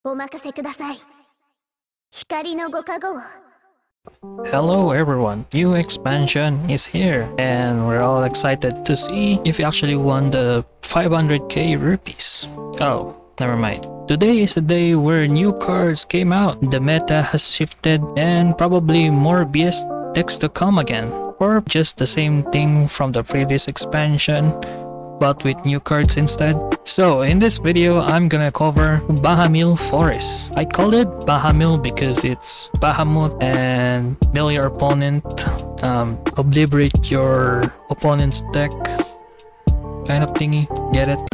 お任せください。光のご加護を。 Hello everyone, new expansion is here and we're all excited to see if you actually won the 500k rupees. Oh, never mind. Today is a day where new cards came out, the meta has shifted and probably more BS decks to come again. Or just the same thing from the previous expansion but with new cards instead. So in this video, I'm gonna cover Bahamil Forest. I call it Bahamil because it's Bahamut and mill your opponent, obliterate your opponent's deck kind of thingy, get it?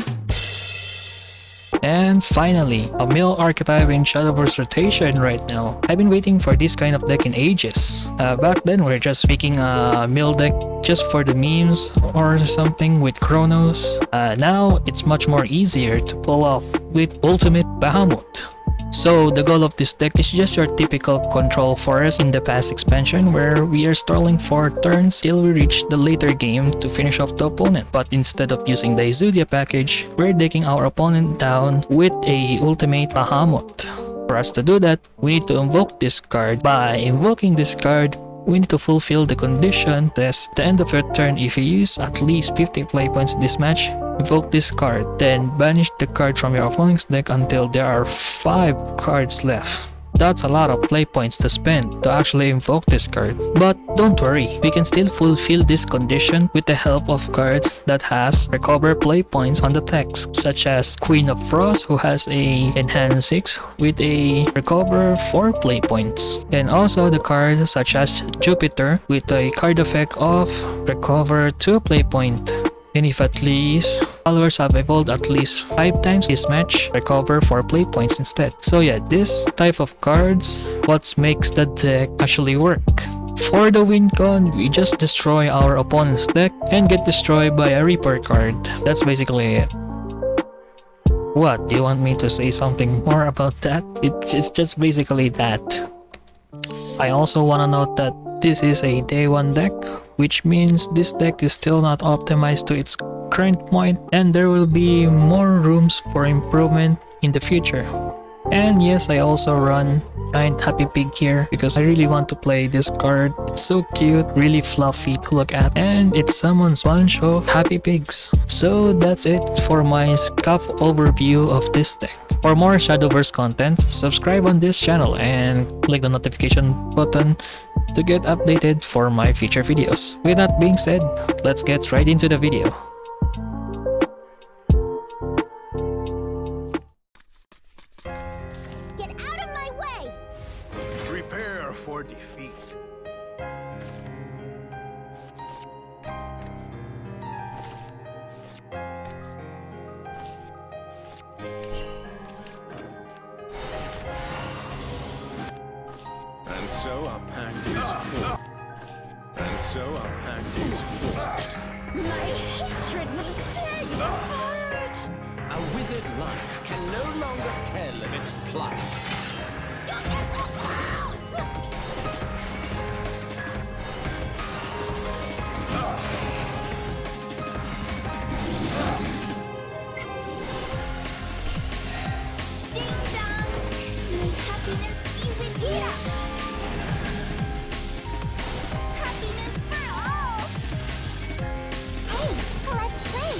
And finally, a mill archetype in Shadowverse rotation right now. I've been waiting for this kind of deck in ages. Back then we were just picking a mill deck just for the memes or something with Chronos. Now it's much more easier to pull off with Ultimate Bahamut. So the goal of this deck is just your typical control forest in the past expansion where we are stalling for turns till we reach the later game to finish off the opponent. But instead of using the Izudia package, we're taking our opponent down with a ultimate Bahamut. For us to do that, we need to invoke this card. By invoking this card, we need to fulfill the condition test. At the end of your turn, if you use at least 50 play points in this match, invoke this card, then banish the card from your opponent's deck until there are 5 cards left. That's a lot of play points to spend to actually invoke this card. But don't worry, we can still fulfill this condition with the help of cards that has recover play points on the text, such as Queen of Frost, who has a enhance 6 with a recover 4 play points, and also the cards such as Jupiter with a card effect of recover 2 play point. And if at least followers have evolved at least 5 times this match, recover 4 play points instead. So yeah, this type of cards what makes the deck actually work. For the win con, we just destroy our opponent's deck and get destroyed by a Reaper card. That's basically it. What, do you want me to say something more about that? It's just basically that. I also wanna note that this is a day 1 deck, which means this deck is still not optimized to its current point and there will be more rooms for improvement in the future. And yes, I also run Giant Happy Pig here because I really want to play this card. It's so cute, really fluffy to look at, and it summons one show of Happy Pigs. So that's it for my scuff overview of this deck. For more Shadowverse content, subscribe on this channel and click the notification button to get updated for my future videos. With that being said, let's get right into the video. Get out of my way! Prepare for defeat. And so our pact is forged. And so our pact is forged. My hatred will tear you apart! A withered life can no longer tell of its plight. Don't get so close! Ding dong! May happiness be with you! Happiness for all! Hey, let's play!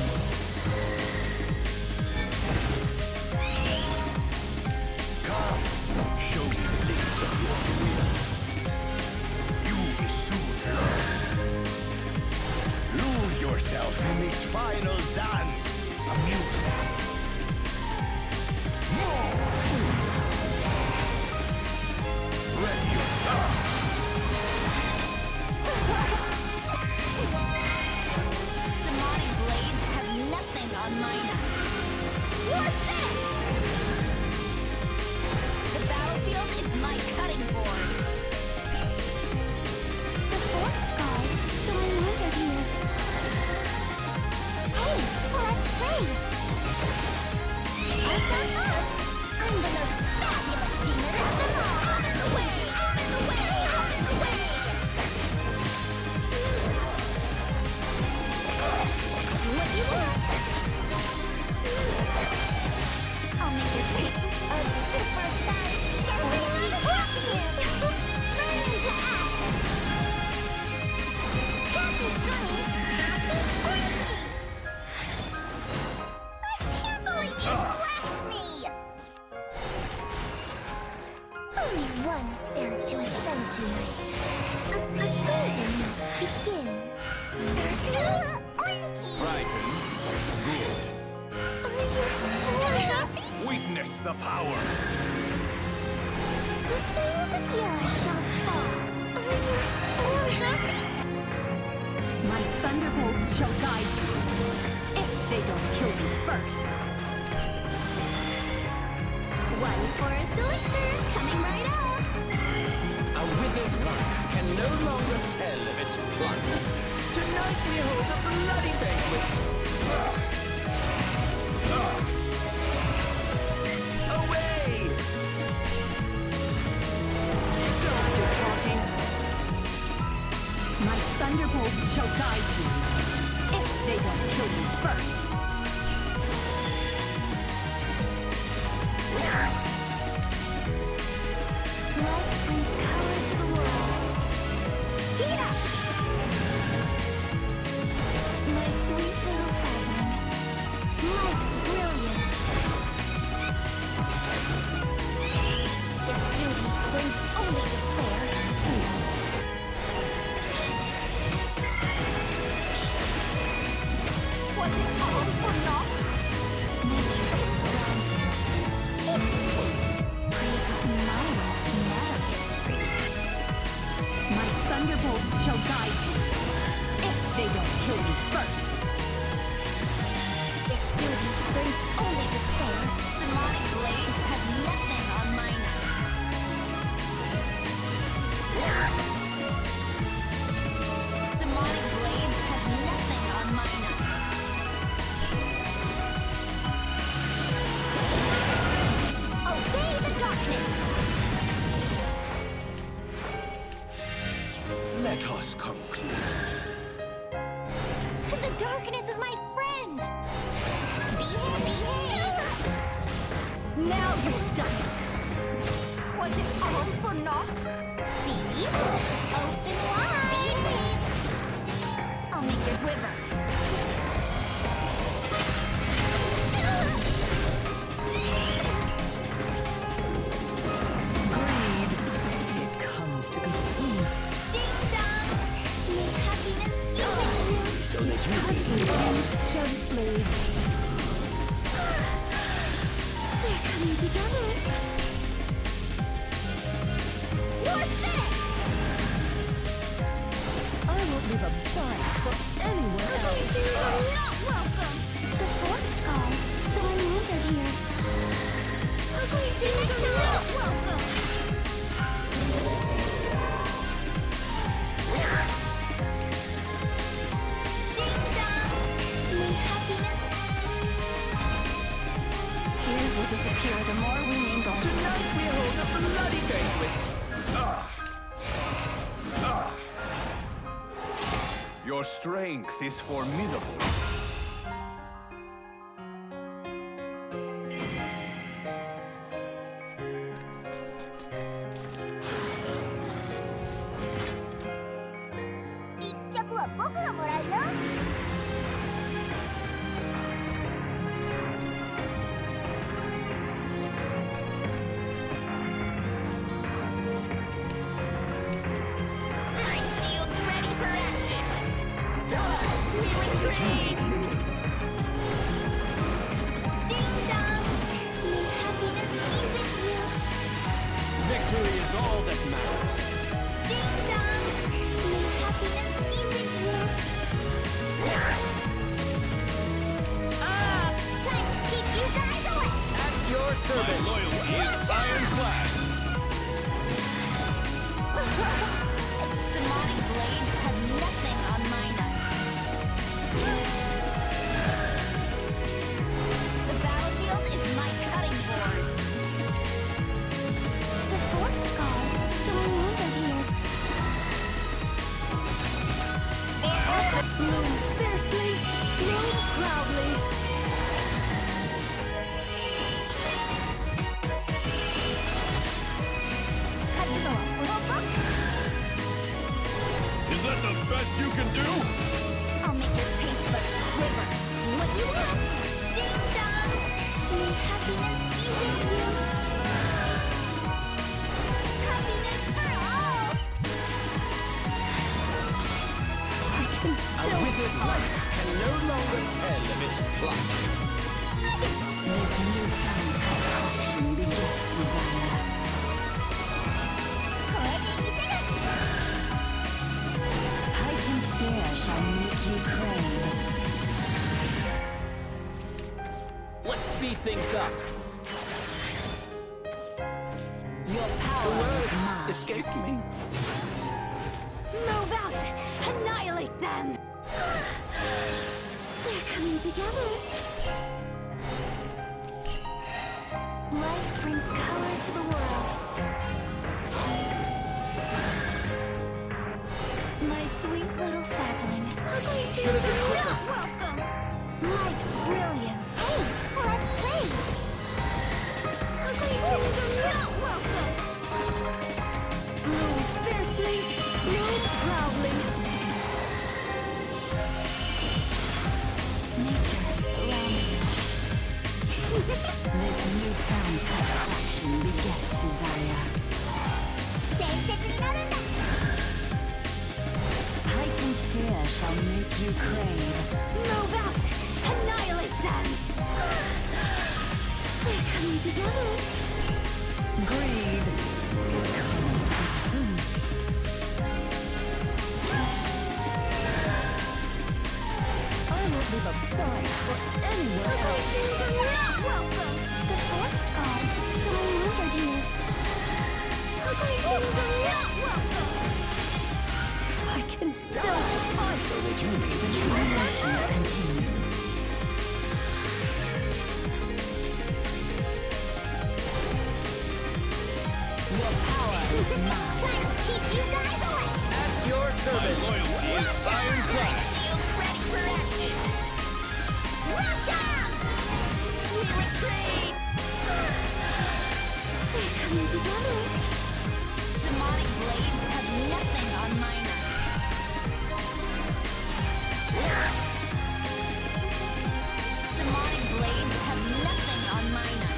Come, show me the limits of your will. You will soon learn. Lose yourself in this final dance. Amuse me. Ready yourself. Demonic blades have nothing on mine. What's this? The battlefield is my cutting board. The forest god, so I murdered you. Hey, let's play. Only one stands to ascend tonight. A golden night begins. Frightened? Good. Witness the power. The sails of yours shall fall. Are you happy? My thunderbolts shall guide you, if they don't kill you first. One forest elixir coming right up. A withered rock can no longer tell of its plunge. Tonight we hold a bloody banquet. Away! Don't get talking. My thunderbolts shall guide you, if they don't kill you first. Life brings power to the world. Get up! My sweet little sapling. Life's brilliance. This duty brings only despair. Was it all for naught? Nature surrounds him. Pray that my world never gets free. My thunderbolts shall guide you, if they don't kill you first. This duty brings only despair. Demonic blades have nothing on my knife. Demonic blades have nothing on my knife. Obey the darkness! Let us conclude. The darkness is my friend! Behave! Now you've done it. Was it all for naught? See? Open wide! Behave! I'll make it quiver. Greed. It comes to consume. Ding dong! May happiness be with you. So that you Touching you gently. We're coming together. You're finished! I won't leave a bite for anyone else. You're not welcome! The forest called, so I wandered here. Ugly things are not welcome! Ding dong! May happiness... Fears will disappear the more we mingle. Tonight we hold a bloody banquet. Your strength is formidable. My shield's ready for action! Retreat! Ding dong! May happiness be with you! Victory is all that matters. Ding dong! May happiness be with you! Time to teach you guys a lesson! At your My service. loyalty is ironclad. Demonic blades have nothing on my knife. The battlefield is my cutting board. The forest called, so I wandered here. Bloom fiercely, bloom proudly. Is that the best you can do? I'll make your taste buds quiver. Do what you want. Ding dong! May happiness be with you. withered light can no longer tell of its plight. This newfound satisfaction begets desire. Heightened fear shall make you crave. Let's speed things up. Your The power is words mine. escaped me. Move out! Annihilate them! They're coming together. Life brings color to the world. My sweet little sapling. Ugly things are not welcome. Life's brilliance. Hey, let's play. Ugly things are not welcome. Move fiercely, move proudly. Nature surrounds us. This newfound satisfaction begets desire. Heightened fear shall make you crave. Move out! Annihilate them! They're coming together. Greed comes to consume. I won't leave a bite for anyone Ugly else. things are not welcome. The forest called, so I wandered here. Ugly things are not welcome. I can still fight so that you may the tribulations continue. Your power is mine. Time to teach you guys a lesson. At your service. My loyalty is ironclad. Shields ready for action. Rush up! We retreat! They're coming together. Demonic blades have nothing on minor. Demonic blades have nothing on minor.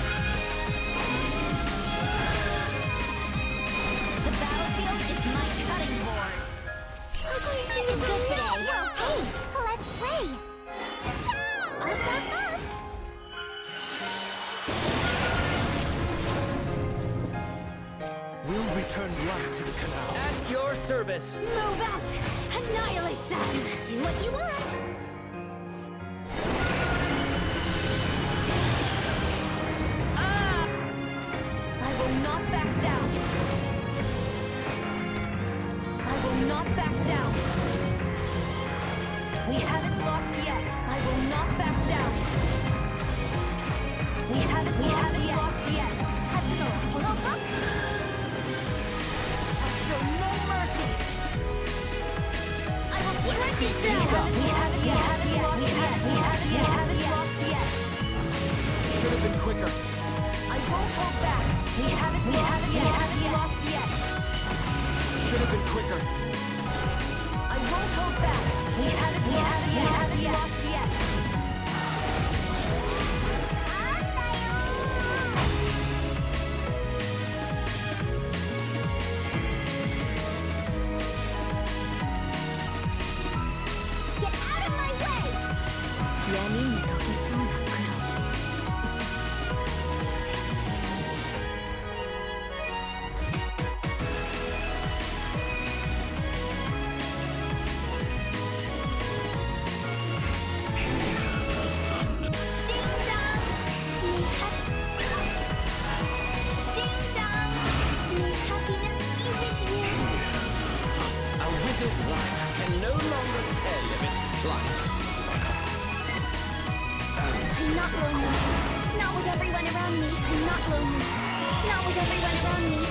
The battlefield is my cutting board. Ugly things good today. Hey, let's play. We'll return light to the canals. At your service. Move out! Annihilate them! Do what you want! I will not back down! I will not back down! We haven't lost yet! I will not back down! We haven't lost yet! Hatsuno, kono box! I'll show no mercy! I will strike it down! We haven't lost yet! Should have been quicker. I won't hold back! We haven't lost yet! Should have been quicker. I won't hold back! We haven't lost yet! Get out of my way! 闇に溶けそうな黒。 A withered life can no longer tell of its plight. I'm not lonely. Not with everyone around me. I'm not lonely. Not with everyone around me.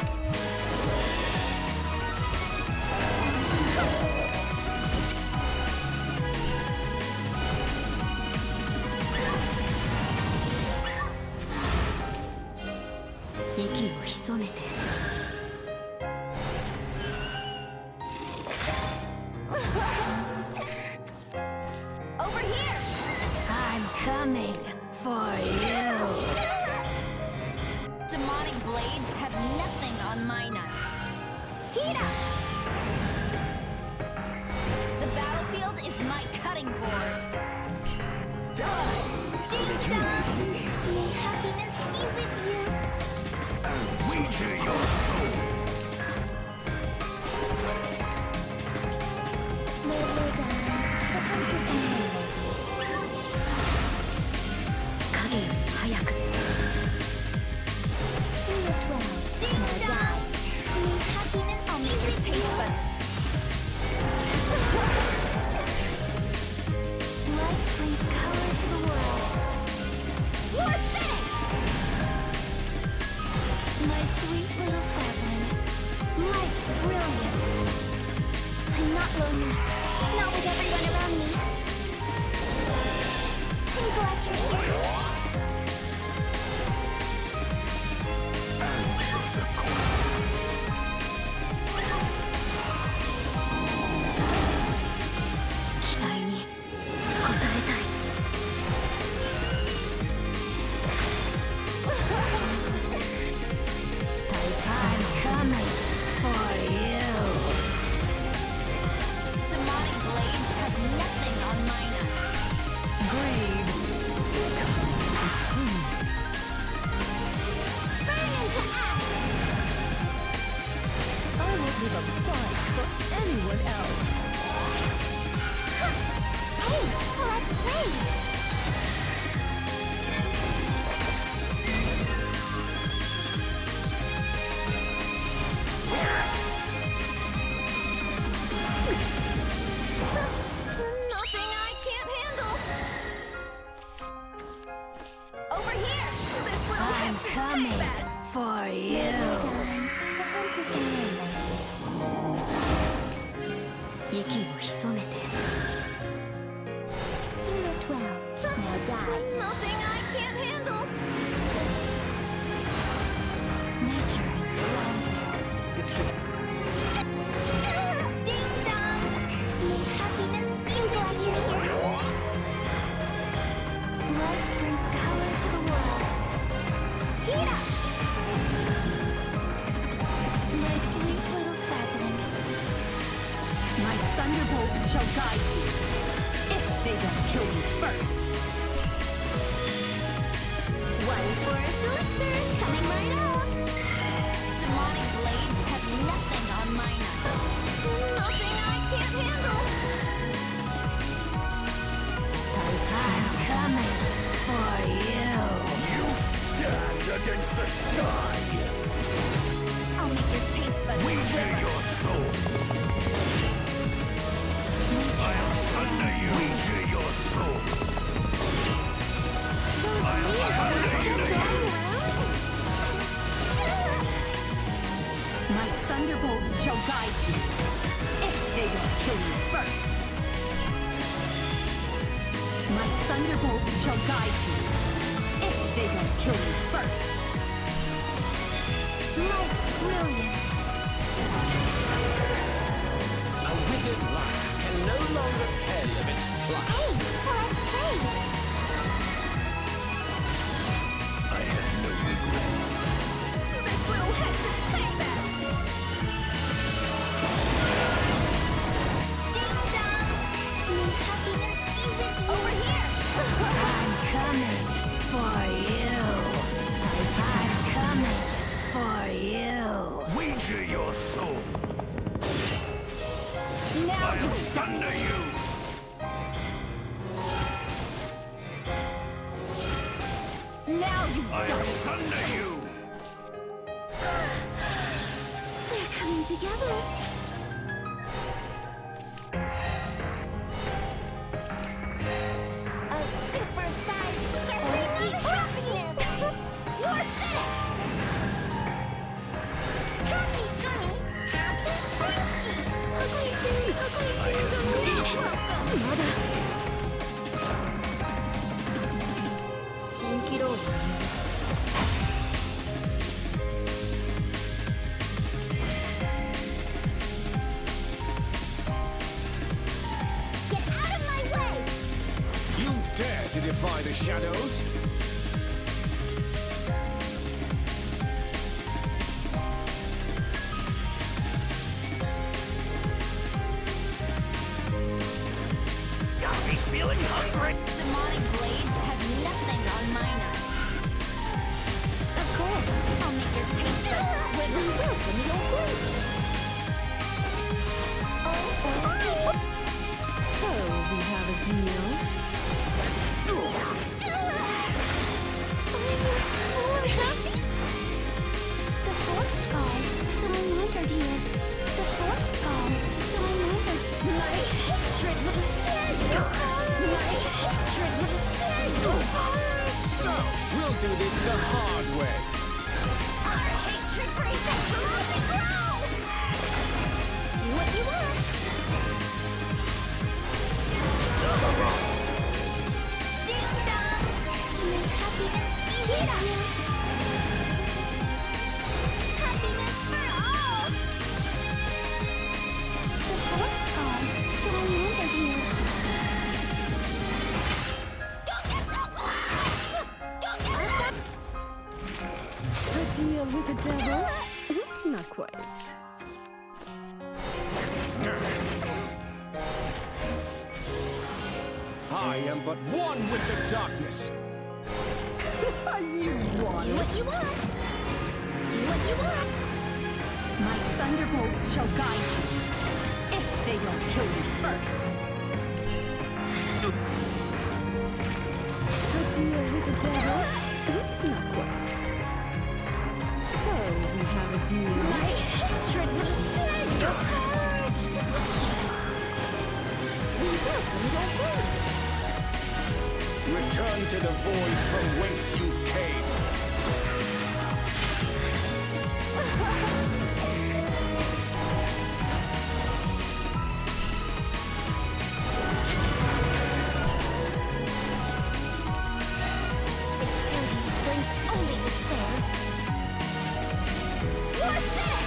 息を潜めて。 Over here! I'm coming for you. Demonic blades have nothing on minor. Heat up! The battlefield shield is my cutting board. Die so that you May happiness be with you. wager your soul. May lay down the hunters and Godwyrm, 早く In the 12, now die. May happiness I'll make your taste buds. Life brings color to the world. You're finished! My sweet little sapling. Life's brilliance. I'm not lonely. Not with everyone around me. I'm glad you're here. Answer the call. 期待に応えたい I'm coming for you. Demonic blades have nothing on mine. Grave comes to consume. Burn into ash! I won't leave a bite for anyone else. Hey, let's play! Nothing I can't handle! Over here! This little I'm hex is coming bad. for you. 息を潜めて Now die. Nothing I can't handle! Nature surrounds you. Ding dong! May happiness be glad you're here. Life brings color to the world. Heat up! My sweet little sapling. My thunderbolts shall guide you. If they don't kill you first. One forest elixir coming right up. Demonic blades have nothing on mine. Nothing I can't handle. I'm coming for you. You stand against the sky. I'll make your taste buds Wager quiver. your soul. I'll sunder you. Wager your soul. I'll sunder you. My thunderbolts shall guide you. If they don't kill you first. My thunderbolts shall guide you. If they don't kill you first. Life's brilliance. A withered life can no longer tell of its plight. Hey, let's play. I have no regrets. This little hex is payback. Ding dong. May happiness be with you. Over here. I'm coming for you. I'm coming for you. Wager your soul. Now I'll you sunder you. Now you've I'll done it. sunder you. They're coming together. A super-sized surfing happiness. You're finished. Happy tummy, happy monkey. Ugly things are not welcome. 蜃気楼だね Get out of my way. You dare to defy the shadows? Demonic blades have nothing on mine. Of course, I'll make your taste buds quiver. Welcome your group. So we have a deal. I'm happy. The forest called, so I wandered here. The forest called, so I wandered. My hatred will tear your heart. My hatred will tear your heart. So, we'll do this the hard way. Our hatred rages from the ground. Do what you want. Ding dong. May happiness be with you. Happiness for all. The forest called, so I wandered here. Don't get so close! Don't get so... A deal with the devil? Not quite. I am but one with the darkness. You want Do what you want. Do what you want. My thunderbolts shall guide you. If they don't kill you first. A deal with the devil? Not quite. So we have a deal. My hatred will tear your heart. We welcome your group. Return to the void from whence you came. This duty brings only despair. What's this?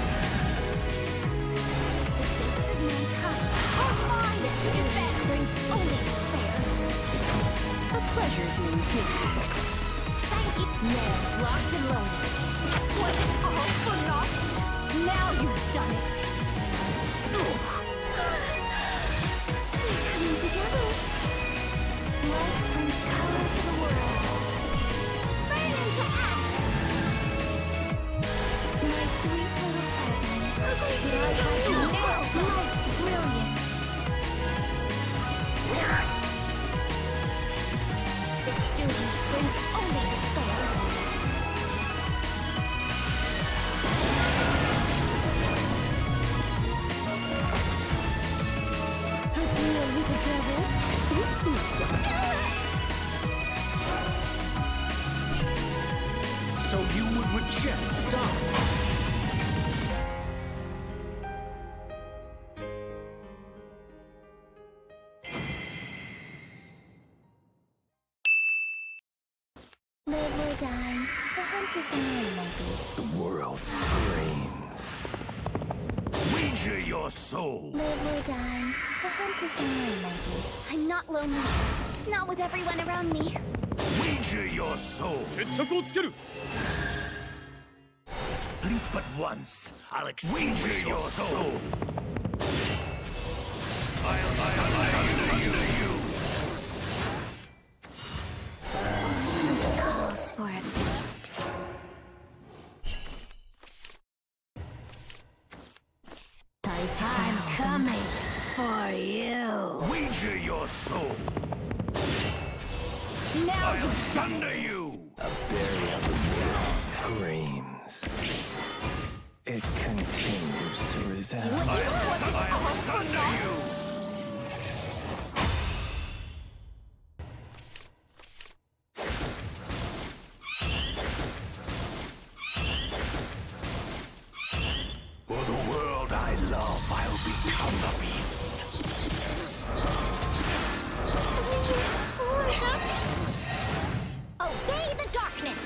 The fates of mankind are mine. This duty brings only despair. A pleasure doing business. Thank you. Nails locked and loaded. Was it all for naught? Now you've done it. We're coming together. Life brings color to the world. Burn into ash. My sweet little serpent. Nailed life's brilliance. This duty brings only despair. A deal with the devil? Not quite. So you would reject darkness. Live or die, the hunt is on, my beast. The world screams. Wager your soul. Live or die, the hunt is on, my beast. I'm not lonely. Not with everyone around me. Wager your soul. Leap but once. I'll extinguish your soul. I'll sunder you. This calls for a feast. I'm coming for you. Wager your soul. Now I'll sunder you. A burial sound screams. It continues to resound. I'll sunder you. For the world I love, I'll become the beast. Obey the darkness.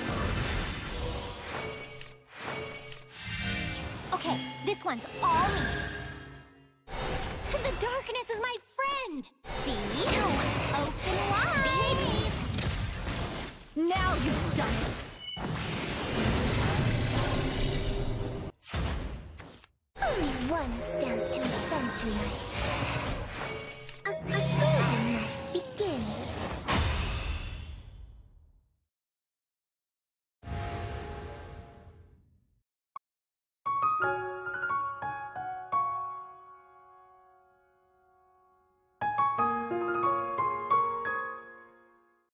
Okay, this one's all me. The darkness is my friend. See? Open wide. Now you've done it.